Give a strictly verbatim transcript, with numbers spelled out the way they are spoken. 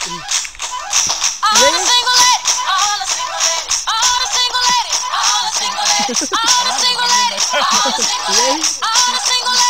All the single ladies, all the single ladies, all the single ladies, all the single ladies, all the single ladies, all the single ladies, all the single ladies.